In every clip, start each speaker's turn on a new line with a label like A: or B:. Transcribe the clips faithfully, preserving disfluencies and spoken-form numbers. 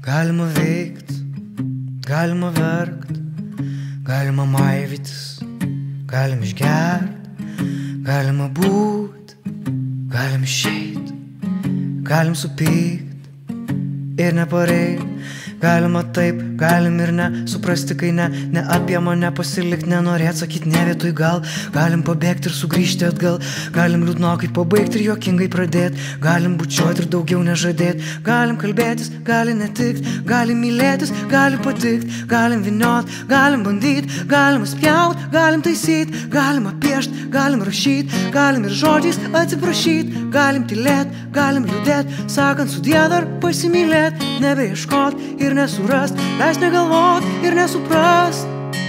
A: Galima veikt, galima verkt, galima maivytis, galim išgert, galima būt, galim išeit, galim supykt ir nepareit. Galima taip, galim ir ne, suprasti kai ne, ne apie mane pasilikt, nenorėt sakyt ne vietoj gal. Galim pabėgti ir sugrįžti atgal, galim liūdnokai pabaigti ir juokingai pradėt. Galim bučiuot ir daugiau nežadėt, galim kalbėtis, gali netikt, galim mylėtis, gali patikt. Galim vyniot, galim bandyt, galim spjaut, galim taisyt, galim piešt, galim rašyt, galim ir žodžiais atsiprašyt. Galim tylėt, galim liūdėt, sakant sudie dar pasimylėt, nebeieškot ir nesurast, leist negalvot ir nesuprast.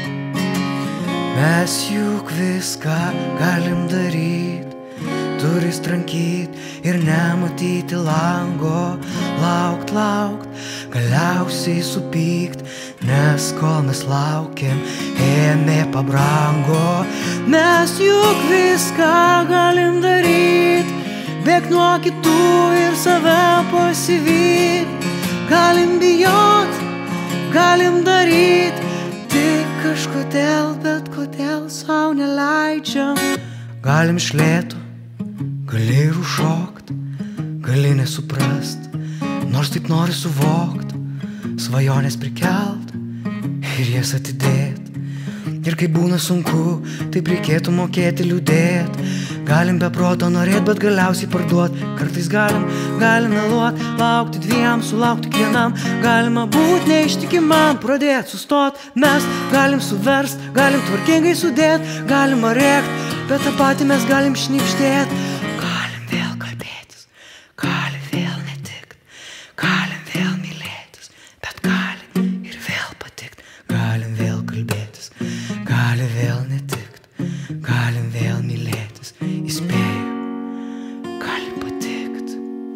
A: Mes juk viską galim daryt, duris trankyt ir nematyti lango, laukt, laukt, galiausiai supykt, nes kol mes laukiam, ėmė pabrango. Mes juk viską galim daryt, bėgt nuo kitų ir save pasivyt. Galim bijot, galim daryt, tik kažkodėl, bet kodėl sau neleidžiam. Galim iš lėto, gali ir užšokt, gali nesuprast, nors taip nori suvokt, svajonės prikelt ir jas atidėt. Ir kai būna sunku, taip reikėtų mokėti liūdėt. Galim be proto norėt, bet galiausiai parduot. Kartais galim, galim meluot, laukti dviem, sulaukti kiekvienam. Galima būt neištikimam, pradėt, sustot. Mes galim suverst, galim tvarkingai sudėt, galima rėkt, bet tą patį mes galim šnibždėt. Galim vėl kalbėtis, gali vėl netikt, galim vėl mylėtis, bet gali ir vėl patikt. Galim vėl kalbėtis, gali vėl netikt, galim vėl mylėtis, įspėju, gali patikt.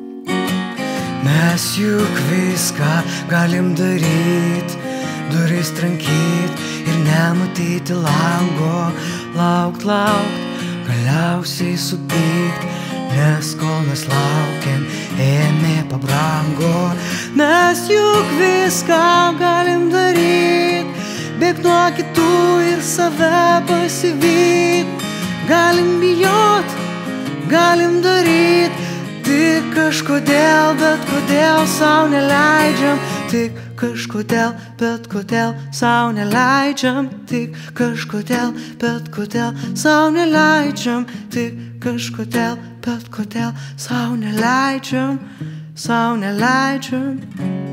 A: Mes juk viską galim daryt, duris trankyt ir nematyti lango, laukt, laukt, galiausiai supykt, nes kol mes laukiam, ėmė pabrango. Mes juk viską galim daryt, bėgt nuo kitų ir save pasivyt. Galim bijot, galim daryt, tik kažkodėl, bet kodėl sau neleidžiam. Tik kažkodėl, bet kodėl sau neleidžiam. Tik kažkodėl, bet kodėl sau neleidžiam. Tik kažkodėl, bet kodėl sau neleidžiam. Sau neleidžiam.